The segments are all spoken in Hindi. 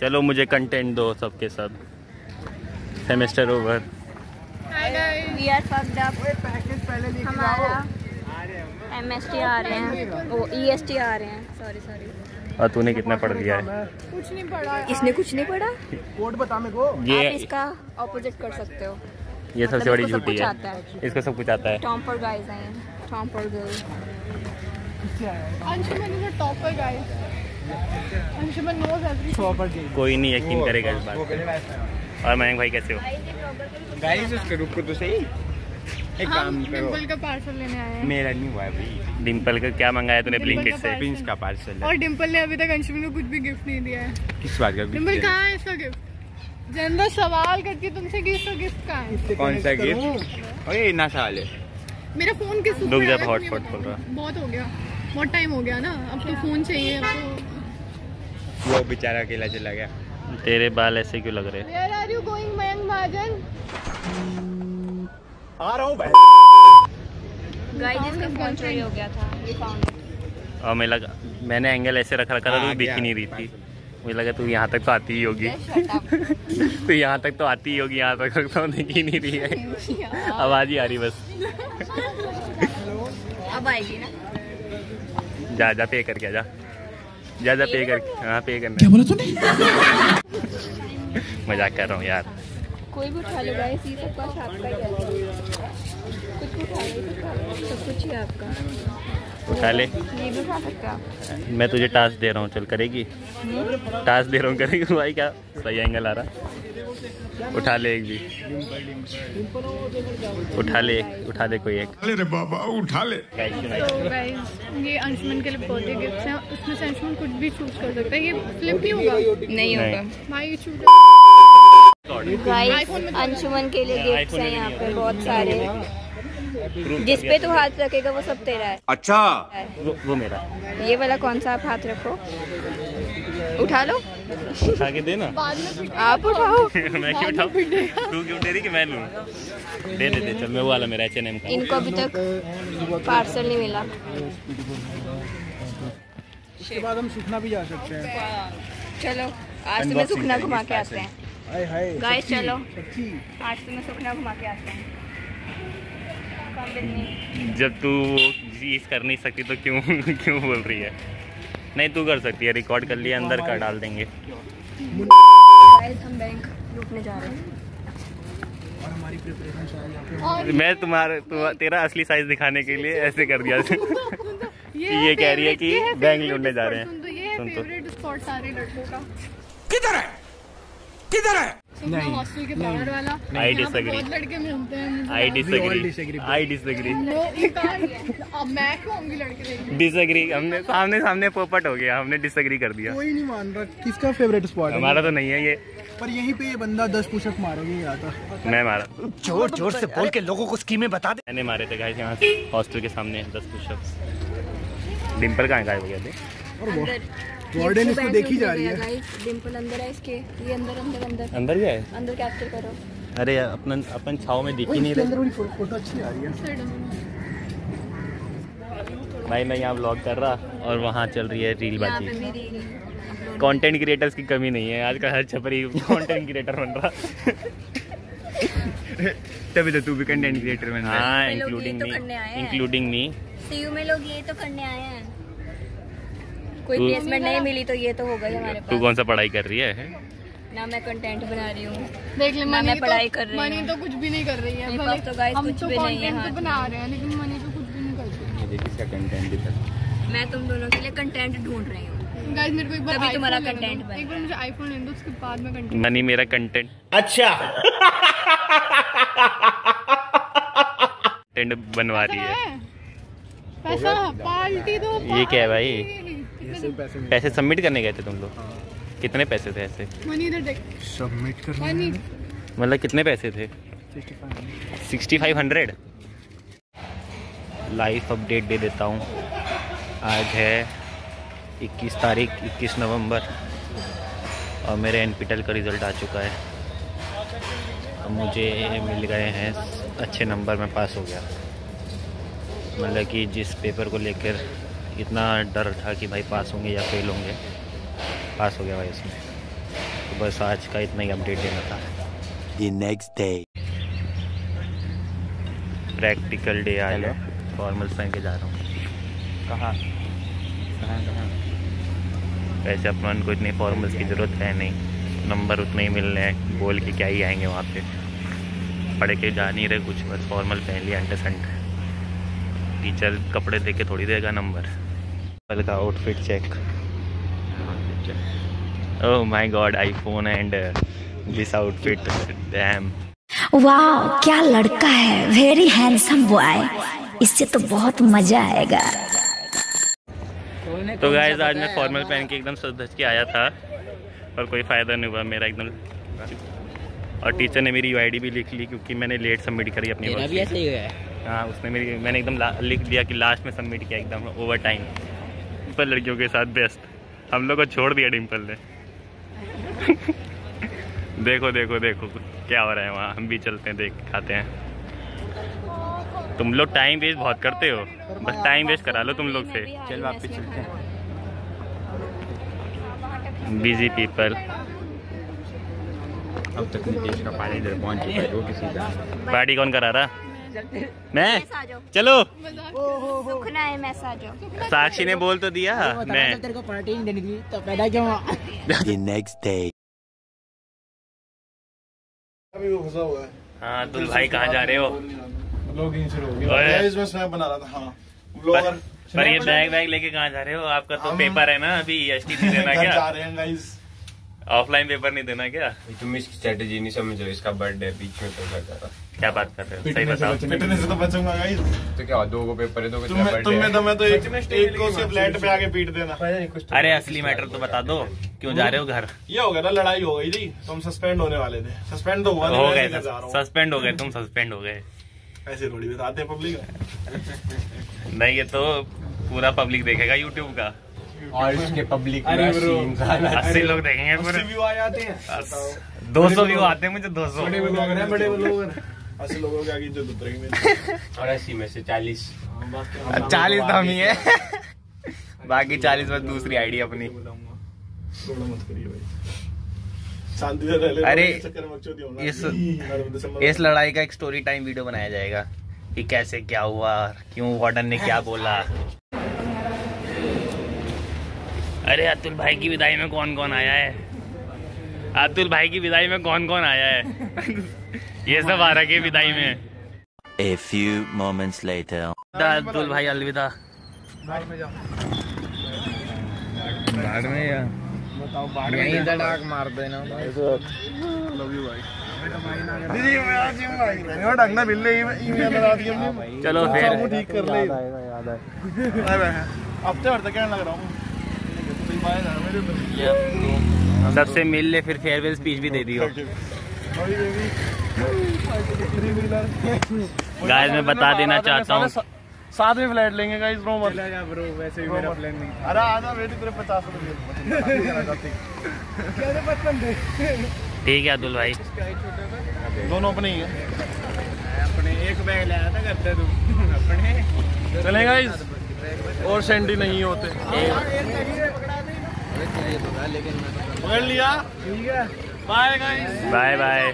चलो मुझे कंटेंट दो सबके सब। Semester over. We are fucked up. हमारा MST आ रहे हैं, वो EST आ रहे हैं। सॉरी। और तूने कितना पढ़ लिया है? कुछ नहीं पढ़ा। इसने कुछ नहीं पढ़ा। कोड बता मेरे को। ये आप इसका ऑपोजिट कर सकते हो। ये सबसे बड़ी झूठी है। है। इसको सब कुछ आता है। टॉपर गाइस हैं, topper girl. Anshuman is a topper guys. Anshuman knows everything. कोई नहीं यकीन करेगा इस बात पे। और मयंक भाई कैसे हो? गाइस उसके रुको तो सही। एक काम करो। डिम्पल का पार्सल लेने आए हैं। मेरा नहीं हुआ अभी। डिम्पल का क्या मंगाया तूने ब्लिंकिट से? प्रिंस का पार्सल। और डिम्पल ने अभी तक अंशुमन को कुछ भी गिफ्ट नहीं दिया है। किस बात का? डिम्पल कहाँ है इसका गिफ्ट? जनता सवाल करती है तुमसे कि इसका गिफ्ट कहाँ है? कौन सा गिफ्ट? ओए इतना सवाल है। मेरा फोन किस रुक जा, हॉटस्पॉट खोल रहा। बहुत हो गया, बहुत टाइम हो गया ना। अब तो फोन चाहिए। अब तो वो बेचारा अकेला चला गया। तेरे बाल ऐसे क्यों लग रहे? Where are you going, Mayank महाजन? आ रहा हूँ भाई। गाइस इसका फोन चोरी हो गया था। ये फाउंड इट। और मैंने एंगल ऐसे रखा था तो दिख ही नहीं रही थी। मुझे लगा तू यहाँ तक तो आती ही होगी। तो यहाँ तक तो आती ही होगी, यहाँ तक तो दिख ही नहीं रही है। आवाज ही आ रही बस। अब आएगी ना। जा पे करके आ जा। जा पे करके। हाँ पे करना। क्या बोला तूने? मजाक कर रहा हूँ यार। कोई भी उठा लो गाइस, ये सब कुछ आपका ही है। कुछ भी उठा लो, सब कुछ ही आपका। उठा ले। ये भी उठा सकते हो आप। मैं तुझे टास्क दे रहा हूँ, चल करेगी? टास्क दे रहा हूँ, करेगी भाई? क्या सही एंगल आ रहा? उठा ले एक भी। उठा ले कोई एक। अरे बाबा उठा ले। तो गाइस ये अंशुमन के लिए बर्थडे गिफ्ट हैं। उसमें से अंशुमन कुछ भी चूज कर सकता है। ये फ्लिप नहीं होगा। नहीं होगा भाई ये चूज। गाइस अंशुमन के लिए गिफ्ट्स हैं यहाँ पे बहुत सारे। जिस पे तू हाथ रखेगा वो सब तेरा है। अच्छा वो मेरा। ये वाला कौन सा आप हाथ रखो, उठा लो। उठा के दे ना। आप उठाओ। मैं क्यों उठाऊं? तू क्यों दे रही कि मैं लूं? दे चल। मैं वो वाला मेरा H&M का। इनको अभी तक पार्सल नहीं मिला। उसके बाद हम सुखना भी जा सकते हैं। चलो आज तुम्हें सुखना घुमा के आते हैं। हाय हाय गाइस चलो आज तुम्हें सुखना घुमा के आते हैं। जब तू चीज कर नहीं सकती तो क्यों बोल रही है? नहीं तू कर सकती है, रिकॉर्ड कर लिया, अंदर का डाल देंगे। गाइस हम बैंक लूटने जा रहे हैं। और हमारी प्रिपरेशन मैं तेरा असली साइज दिखाने के लिए ऐसे कर दिया। ये कह रही है कि बैंक लूटने जा रहे हैं। सुन तो फेवरेट स्पॉट सारे लड़कों का किधर है? हॉस्टल के बाहर वाला। I disagree. बहुत लड़के मिलते हैं। I disagree. अब मैं क्यों होंगी लड़के देखने? डिसएग्री। हमने सामने पोपट हो गया, हमने डिसएग्री कर दिया। कोई नहीं मान रहा किसका फेवरेट स्पॉट है। हमारा तो नहीं है ये। पर यहीं पे ये बंदा 10 पुशअप मारोगे ये आता। मैं मारा। जोर से बोल के लोगों को स्कीमें बता दे। मैंने मारे थे गाइस यहाँ से हॉस्टल के सामने 10 पुशअप्स। डिम्पल कहाँ गायब हो गया थे? वार्डन इसको देखी जा रही है। डिम्पल अंदर है इसके। ये अंदर ही है। अंदर कैप्चर करो। अरे अपन छाव में दिख ही नहीं रहे। फोटो अच्छी आ रही है भाई। मैं यहाँ व्लॉग कर रहा और वहाँ चल रही है रील बाजी। कंटेंट क्रिएटर्स की कमी नहीं है, आज का हर छपरी कंटेंट क्रिएटर बन रहा। तभी तो तू भी कंटेंट क्रिएटर बन रहा है। हाँ इंक्लूडिंग मी। सीयू में लोग ये तो करने आए हैं। कोई प्लेसमेंट नहीं मिली तो ये तो होगा ही हमारे पास। तू कौन सा पढ़ाई कर रही है? ना मैं कंटेंट बना रही हूँ। देख ले मैं पढ़ाई कर रही हूँ। मनी तो कुछ भी नहीं कर रही है। मेरे पास तो गाइस हम कुछ तो भी नहीं है कंटेंट हाथ तो बना रहे हैं लेकिन मनी तो कुछ भी नहीं करती। ये देखिए इसका कंटेंट इधर। मैं तुम दोनों के लिए कंटेंट ढूंढ रही हूँ। गाइस मेरे को एक बार तभी तुम्हारा iPhone लेने content दो। बने। एक बार मुझे आईफोन लेने दो, उसके बाद मैं कंटेंट। मनी मेरा कंटेंट। अच्छा कंटेंट बनवा रही है। पैसा पार्टी दो। ये क्या है भाई? पैसे सबमिट करने गए थे तुम लोग? कितने पैसे थे ऐसे? मनी इधर देख। सबमिट करना मनी मतलब कितने पैसे थे? 6500। लाइफ अपडेट दे देता हूँ। आज है 21 तारीख 21 नवंबर और मेरे NPTEL का रिज़ल्ट आ चुका है। अब मुझे मिल गए हैं अच्छे नंबर, में पास हो गया। मतलब कि जिस पेपर को लेकर इतना डर था कि भाई पास होंगे या फेल होंगे, पास हो गया भाई उसमें। तो बस आज का इतना ही अपडेट देना था। The next day. Practical day आज है, फॉर्मल्स पहन के जा रहा हूँ। कहाँ? वैसे अपन को इतनी फॉर्मल्स की ज़रूरत है नहीं, नंबर उतने ही मिलने हैं, बोल के क्या ही आएंगे वहाँ पे, पढ़ के जा नहीं रहे कुछ, बस फॉर्मल पहन लिया अंडरसेंट। टीचर कपड़े देख के थोड़ी देगा नंबर। कल का outfit check. Oh my god, iPhone and this outfit, damn. वाह क्या लड़का है, वेरी हैंडसम बॉय, इससे तो बहुत मजा आएगा। तो गाइस आज मैं फॉर्मल पहन के एकदम सज धज के आया था, पर कोई फ़ायदा नहीं हुआ मेरा एकदम। और टीचर ने मेरी यूआईडी भी लिख ली क्योंकि मैंने लेट सबमिट करी अपनी वर्क। हाँ, उसने मैंने एकदम लिख दिया कि लास्ट में सबमिट किया, एकदम ओवर टाइम। पर लड़कियों के साथ बेस्ट, हम लोग को छोड़ दिया डिम्पल ने। देखो देखो देखो क्या हो रहा है वहाँ, हम भी चलते हैं, देख खाते हैं। तुम लोग टाइम वेस्ट बहुत करते हो, बस टाइम वेस्ट करा लो तुम लोग से। चल वापस चलते हैं। Busy people. अब तक नितेश का पार्टी इधर पहुंच चुका है, वो किसी का पार्टी कौन करा रहा? मैं। चलो सुखना है, मैस आ जाओ। साक्षी ने बोल तो दिया, मैं। तेरे को पार्टी नहीं देनी थी तो पैदा क्यों? The next day. अभी वो फंसा हुआ है। हाँ अतुल भाई कहाँ जा रहे हो? ब्लॉगिंग शुरू हो गया। गाइस मैं स्नैप बना रहा था। हाँ ब्लॉगर। पर ये बैग वैग लेके कहाँ जा रहे हो? आपका तो पेपर है ना अभी, एसटी नहीं देना क्या? जा रहे हैं गाइस। ऑफलाइन पेपर नहीं देना क्या? तुम इसकी स्ट्रेटेजी नहीं समझ रहे, इसका बर्थडे बीच में तो कर जा रहा। क्या बात कर रहे हो, सही बताओ। पिटने से तो बचूंगा गाइस। तो क्या 2 को पेपर है, 2 को बर्थडे। तुम्हें तो एक को सिर्फ फ्लैट पे आके पीट देना। अरे असली मैटर तो बता दो, क्यों जा रहे हो घर? ये हो गया ना, लड़ाई हो गई थी, तुम सस्पेंड होने वाले थे। सस्पेंड तो हुआ हो गए, सस्पेंड हो गए, तुम सस्पेंड हो गए। ऐसे थोड़ी बताते हैं पब्लिक। नहीं ये तो पूरा पब्लिक देखेगा यूट्यूब का, और इसके पब्लिक 80 लोग देखेंगे पूरे। व्यू आ जाते हैं, 200 व्यू आते हैं मुझे, 200। बड़े ब्लॉगर हैं, बड़े ब्लॉगर। 80 लोगों के आगे इज्जत उतरेगी मेरी। और 80 में से 40 40 तो हम ही है, बाकी 40 बस दूसरी आईडी अपनी। थोड़ा मत करिए भाई, शांति से रह ले। अरे चक्कर में मत होना। इस लड़ाई का एक स्टोरी टाइम वीडियो बनाया जाएगा कि कैसे क्या हुआ, क्यों वार्डन ने क्या बोला। अरे अतुल भाई की विदाई में कौन कौन आया है? अतुल भाई की विदाई में कौन कौन आया है? ये सब आ रखे विदाई में। A few moments later. Atul भाई अलविदा। बाढ़ में या बताओ, बाढ़ यहीं धड़ाक मार देना। लव यू भाई। दीदी मैं आज ही भाई और ढंगना मिल रही है लगा दी हमने। चलो फिर वो ठीक कर ले। याद है हफ्ते भर तक कहने लग रहा हूँ। सबसे मिल ले, फिर फेयरवेल स्पीच भी दे दियो। गाइस मैं बता देना चाहता हूँ, साथ में फ्लैट लेंगे गाइस, रो मत। ब्रो वैसे भी मेरा प्लान नहीं। अरे आजा बेटी तेरे 50 रुपये ठीक है अतुल भाई। दोनों अपने ही है। अपने एक बैग लाया था करते तू अपने चले गाइस, और सैंडी नहीं होते। पकड़ लिया, ठीक है, बाय गाइस। Bye bye.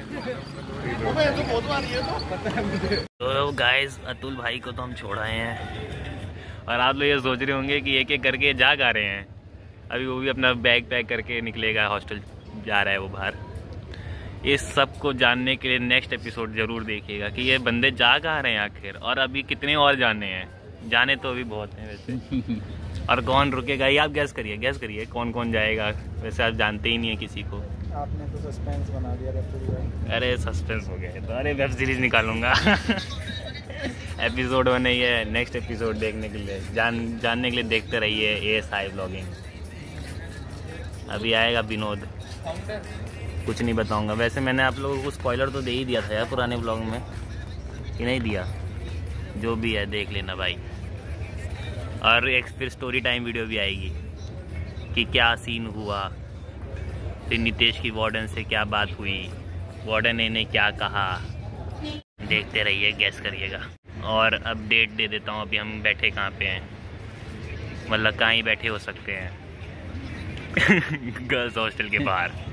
तो गाइस अतुल भाई को तो हम छोड़ आए हैं, और आप लोग ये सोच रहे होंगे कि एक एक करके जा रहे हैं। अभी वो भी अपना बैग पैक करके निकलेगा, हॉस्टल जा रहा है वो बाहर। इस सब को जानने के लिए नेक्स्ट एपिसोड ज़रूर देखिएगा कि ये बंदे जा कहाँ रहे हैं आखिर, और अभी कितने और जाने हैं। जाने तो अभी बहुत हैं वैसे, और कौन रुकेगा ये आप गैस करिए कौन कौन जाएगा। वैसे आप जानते ही नहीं है किसी को। आपने तो सस्पेंस बना दिया। अरे सस्पेंस हो गया है तो, अरे वेब सीरीज निकालूंगा। एपिसोड 1 नहीं है, नेक्स्ट एपिसोड देखने के लिए जानने के लिए देखते रहिए ASI व्लॉगिंग। अभी आएगा विनोद, कुछ नहीं बताऊंगा। वैसे मैंने आप लोगों को स्पॉइलर तो दे ही दिया था यार पुराने व्लॉग में, कि नहीं दिया? जो भी है देख लेना भाई। और एक फिर स्टोरी टाइम वीडियो भी आएगी कि क्या सीन हुआ, फिर नितेश की वार्डन से क्या बात हुई, वार्डन ने क्या कहा। देखते रहिए, गैस करिएगा। और अपडेट दे देता हूँ, अभी हम बैठे कहाँ पे हैं, मतलब कहाँ ही बैठे हो सकते हैं। गर्ल्स हॉस्टल के बाहर।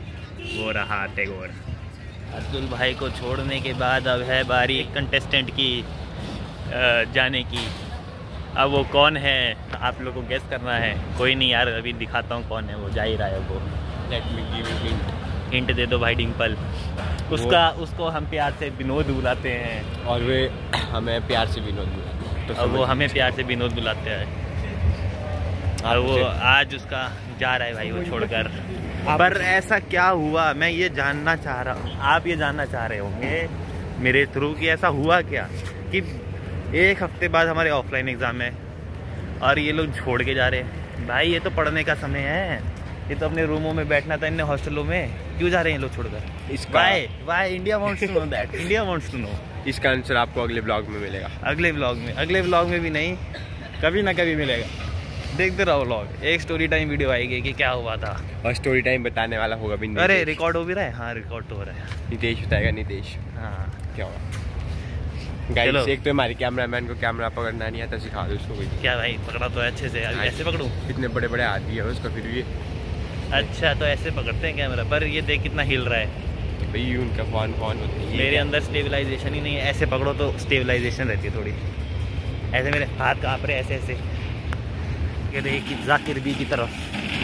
वो रहा टैगोर। अब्दुल भाई को छोड़ने के बाद अब है बारी कंटेस्टेंट की जाने की। अब वो कौन है आप लोगों को गेस करना है। कोई नहीं यार, अभी दिखाता हूँ कौन है वो। जा ही रहा है वो। Let me give you hint दे दो भाई डिम्पल। उसको हम प्यार से विनोद बुलाते हैं और वे हमें प्यार से विनोद बुलाते हैं। तो वो हमें प्यार से विनोद बुलाते हैं। और वो आज उसका जा रहा है भाई वो छोड़कर। पर ऐसा क्या हुआ, मैं ये जानना चाह रहा हूँ, आप ये जानना चाह रहे होंगे मेरे थ्रू कि ऐसा हुआ क्या कि एक हफ्ते बाद हमारे ऑफलाइन एग्ज़ाम है और ये लोग छोड़ के जा रहे हैं। भाई ये तो पढ़ने का समय है, ये तो अपने रूमों में बैठना था, इन हॉस्टलों में क्यों जा रहे हैं ये लोग छोड़कर? Why India wants to know that, India wants to know. इसका आंसर आपको अगले ब्लॉग में मिलेगा। अगले ब्लॉग में भी नहीं, कभी ना कभी मिलेगा। देखते रहो व्लॉग। एक स्टोरी टाइम वीडियो आएगी कि क्या हुआ था, और स्टोरी टाइम बताने वाला होगा भी। अरे रिकॉर्ड हो भी रहा है? हाँ रिकॉर्ड तो हो रहा है। नितेश बताएगा। नितेश हाँ क्या हुआ? गाइस एक तो हमारे कैमरामैन को कैमरा पकड़ना नहीं आता, सिखा दो उसको। क्या भाई पकड़ा तो है अच्छे से, ऐसे पकड़ूं? इतने बड़े बड़े हाथ भी है उसका फिर भी। अच्छा तो ऐसे पकड़ते हैं कैमरा, पर ये देख कितना हिल रहा है। तो भाई उनका फोन होती है। मेरे अंदर स्टेबलाइजेशन ही नहीं है। ऐसे पकड़ो तो स्टेबलाइजेशन रहती है थोड़ी। ऐसे मेरे हाथ काँप रहे ऐसे ऐसे। ये देखिए जाकिर भी की तरफ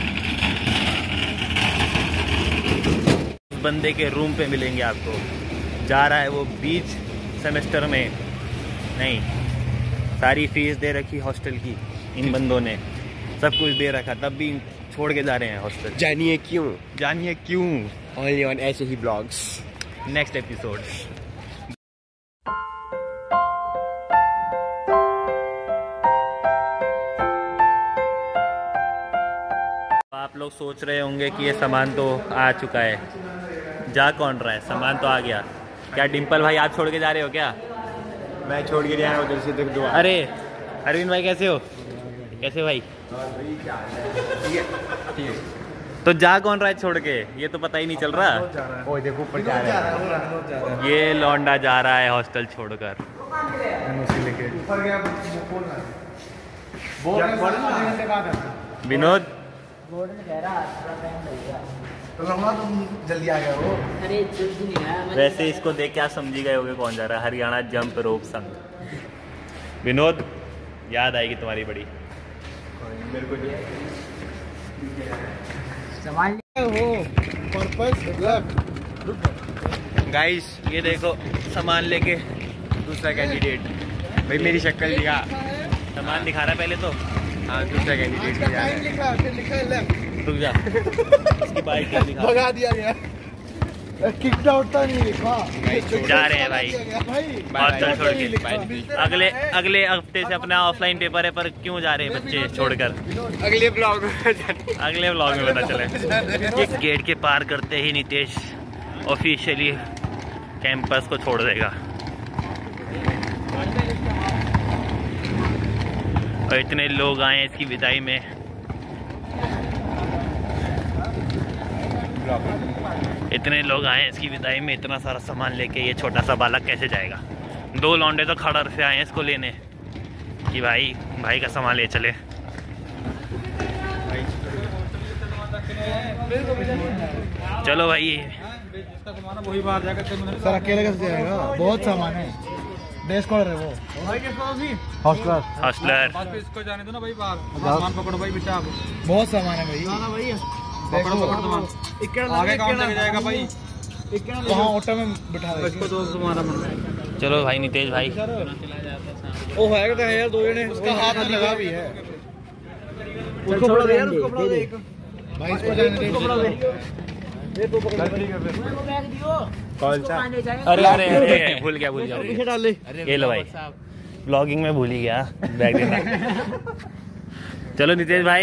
बंदे के रूम पे मिलेंगे आपको। जा रहा है वो बीच सेमेस्टर में, नहीं सारी फीस दे रखी हॉस्टल की इन बंदों ने, सब कुछ दे रखा, तब भी छोड़ के जा रहे हैं हॉस्टल। जानिए क्यों? जानिए क्यों? ओनली ऑन ऐसे ही ब्लॉग्स। Next episode. आप लोग सोच रहे होंगे कि ये सामान तो आ चुका है, जा कौन रहा है, सामान तो आ गया। क्या डिम्पल भाई आप छोड़ के जा रहे हो क्या? मैं छोड़ के जा रहा हूँ उधर से तक। अरे अरविंद भाई कैसे हो? कैसे भाई? तो जा कौन रहा है छोड़ के, ये तो पता ही नहीं चल रहा। ओ देखो ऊपर जा रहा है। ये लौंडा जा रहा है हॉस्टल छोड़कर। विनोद जल्दी आ गया वो। वैसे इसको देख के आप समझी गए होगे कौन जा रहा है। हरियाणा जंप रोप संघ। विनोद याद आएगी तुम्हारी बड़ी। गाइस ये देखो सामान लेके दूसरा कैंडिडेट। भाई मेरी शक्ल दिखा। सामान दिखा रहा है पहले तो। हाँ दूसरा कैंडिडेट भी जा रहा है। रुक जा इसकी बाइक क्या दिखा? भगा दिया गया। किक आउट नहीं लिखा। जा रहे हैं भाई हॉस्टल छोड़ के। अगले हफ्ते से अपना ऑफलाइन पेपर है, पर क्यों जा रहे हैं बच्चे छोड़कर? अगले ब्लॉग में पता चले। एक गेट के पार करते ही नितेश ऑफिशियली कैंपस को छोड़ देगा। और इतने लोग आए इसकी विदाई में। इतने लोग आए इसकी विदाई में, इतना सारा सामान लेके ये छोटा सा बालक कैसे जाएगा? दो लौंडे तो खड़र से आए हैं इसको लेने कि भाई का सामान ले चले। चलो भाई सर अकेले कैसे जाएगा? बहुत सामान है। डे स्कॉलर है वो। हॉस्टलर। इसको जाने दो ना भाई, सामान पकड़ो भाई बेटा। बहुत सामान है भाई। पकड़ो आगे कौन लेके जाएगा भाई? वहाँ ऑटो में बिठा दो इसको। तो तुम्हारा मन। चलो भाई नितेश भाई। ओ है तो यार दो जने, उसका हाथ लगा भी है। उसको पकड़ दे यार, उसको पकड़ दे भाई। इसको जाने दे। ये तो पकड़ कौन सा? अरे भूल गया पीछे डाल ले। ये लो भाई, ब्लॉगिंग में भूल ही गया बैग देना। चलो नितेश भाई।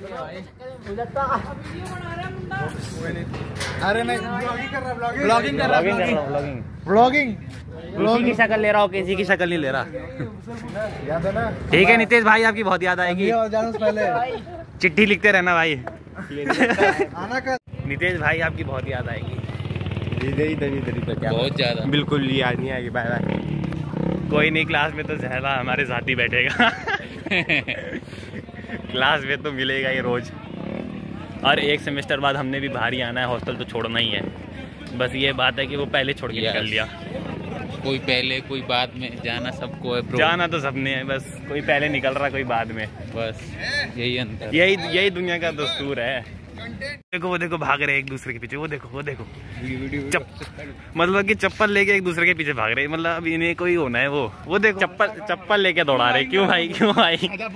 अरे नहीं ब्लॉगिंग कर रहा ब्लॉगिंग किसी की शक्ल ले रहा हो, किसी की शक्ल नहीं ले रहा। याद है ना? ठीक है नितेश भाई, आपकी बहुत याद आएगी। पहले चिट्ठी लिखते रहना भाई। आना का नितेश भाई आपकी बहुत याद आएगी। इधर क्या बहुत ज्यादा। बिल्कुल याद नहीं आएगी। Bye bye. कोई नहीं, क्लास में तो जहला हमारे साथ ही बैठेगा। क्लास में तो मिलेगा ये रोज। और एक सेमेस्टर बाद हमने भी बाहर ही आना है, हॉस्टल तो छोड़ना ही है। बस ये बात है कि वो पहले छोड़ के निकल लिया। कोई पहले कोई बाद में, जाना सबको है ब्रो। जाना तो सबने है, बस कोई पहले निकल रहा कोई बाद में, बस यही अंतर, यही दुनिया का दस्तूर है। देखो वो देखो भाग रहे एक दूसरे के पीछे, वो देखो मतलब कि चप्पल लेके एक दूसरे के पीछे भाग रहे, मतलब अब इन्हें कोई होना है। वो देखो चप्पल लेके दौड़ा रहे। क्यों भाई क्यों भाई?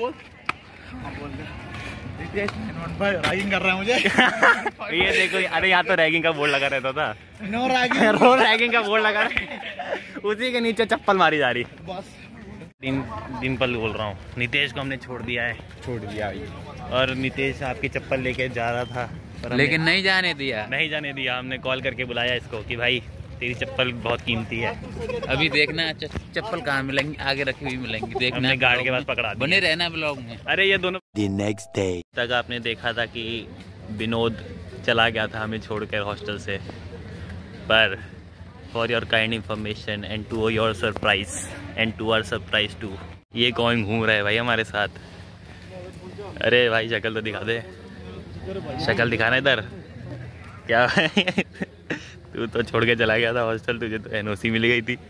रैगिंग कर रहा है मुझे। ये देखो, अरे यहाँ तो रैगिंग का बोर्ड लगा रहता था। नो रैगिंग का बोर्ड लगा रहे, उसी के नीचे चप्पल मारी जा रही। बस डिम्पल बोल रहा हूँ, नितेश को हमने छोड़ दिया और नितेश आपकी चप्पल लेके जा रहा था, लेकिन नहीं जाने दिया। हमने कॉल करके बुलाया इसको कि भाई तेरी चप्पल बहुत कीमती है। अभी देखना चप्पल कहाँ मिलेंगी, आगे रखी हुई मिलेंगी, देखना। हमने गार्ड के पास पकड़ा दिया। बने रहना ब्लॉग में। अरे ये दोनों The next day. तक आपने देखा था कि विनोद चला गया था हमें छोड़कर हॉस्टल से, पर for your kind information and to your surprise and to our surprise too, ये कौन घूम रहा है भाई हमारे साथ? अरे भाई शक्ल तो दिखा दे, शक्ल दिखाना इधर। क्या तू तो छोड़ के चला गया था हॉस्टल, तुझे तो एनओसी मिल गई थी,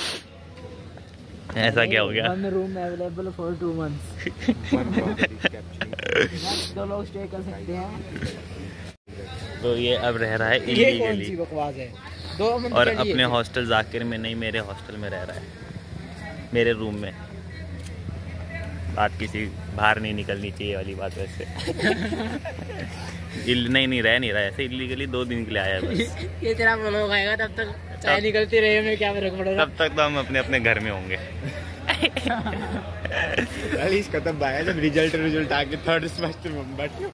ऐसा क्या हो गया? Room available for 2 months। 2 लोग स्टे कर सकते हैं। तो ये अब रह रहा है इलीगली, बकवास है। 2 मिनट और अपने हॉस्टल जाकिर में नहीं, मेरे हॉस्टल में रह रहा है, मेरे रूम में। बात किसी बाहर नहीं निकलनी चाहिए वाली बात वैसे। नहीं रह नहीं रहा है ऐसे इलीगली, 2 दिन के लिए आया है बस। ये तेरा ब्लॉग आएगा तब तक चाय निकलती रही, हमें क्या फर्क पड़ेगा? तब तक तो हम अपने अपने घर में होंगे। इसका तब आया जब रिजल्ट आके 3rd सेमेस्टर में बैठ